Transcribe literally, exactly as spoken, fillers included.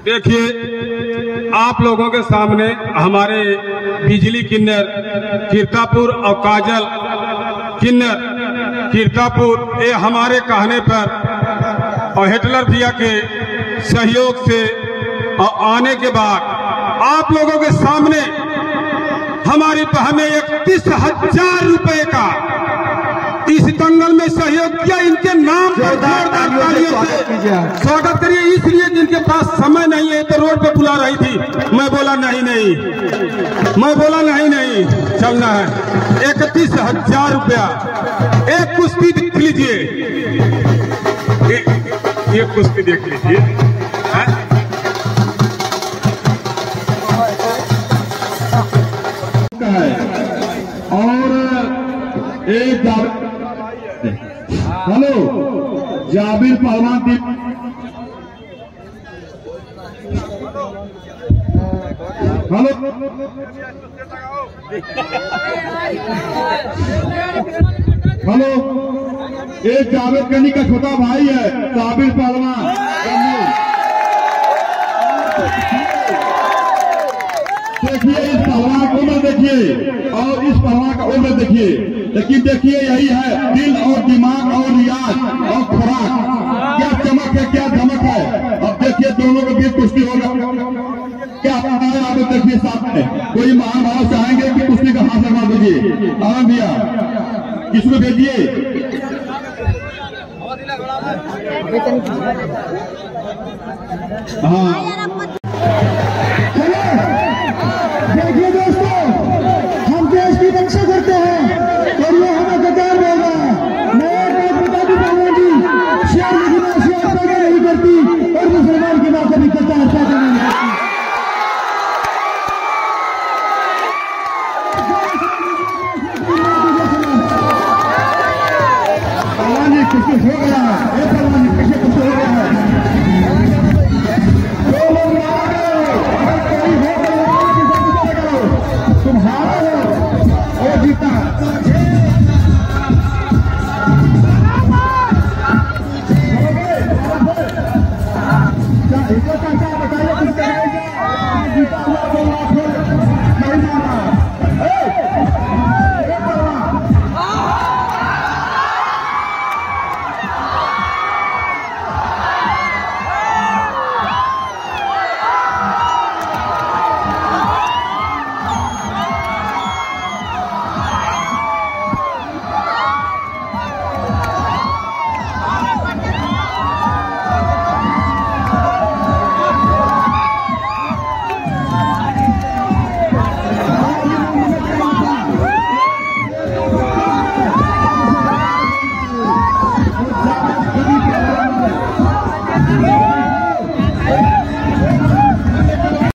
देखिए, आप लोगों के सामने हमारे बिजली किन्नर कीर्तापुर और काजल किन्नर कीर्तापुर, ये हमारे कहने पर और हिटलर भैया के सहयोग से और आने के बाद आप लोगों के सामने हमारी बहनें इकतीस हजार रुपए का इस दंगल में सहयोग किया। इनके नाम पर जोरदार तालियों से स्वागत करिए। इसलिए जिनके पास समय नहीं है तो रोड पे बुला रही थी, मैं बोला नहीं नहीं, मैं बोला नहीं नहीं, चलना है। इकतीस हजार रुपया एक कुश्ती देख लीजिए, एक कुश्ती देख लीजिए। और एक हेलो जाबिर पहलवान दी हेलो हेलो एक जावेद कनी का छोटा भाई है जाबिर पहलवान। देखिए इस पहलवान को उम्र देखिए और इस पहलवान का उम्र देखिए, लेकिन देखिए यही है दिल और दिमाग और रियाज और खुराक, क्या चमक है क्या धमक है। अब देखिए दोनों के बीच कुश्ती होगा, क्या है आप देखिए साथ में कोई महान भाव चाहेंगे कि कुश्ती का हाथ लगा दीजिए। आराम भैया किसको भेजिए। हाँ देखिए दोस्तों, हम देश की रक्षा करते हैं और ये हमें गद्दार होगा। मैं एक बात बता दूं पहलवान जी, शेर की मां शेर पैदा नहीं करती और मुसलमान की मां कभी गद्दार पैदा नहीं करती। पहलवान जी कुछ हो गया है, पहलवान जी पीछे कुछ हो गया है। It's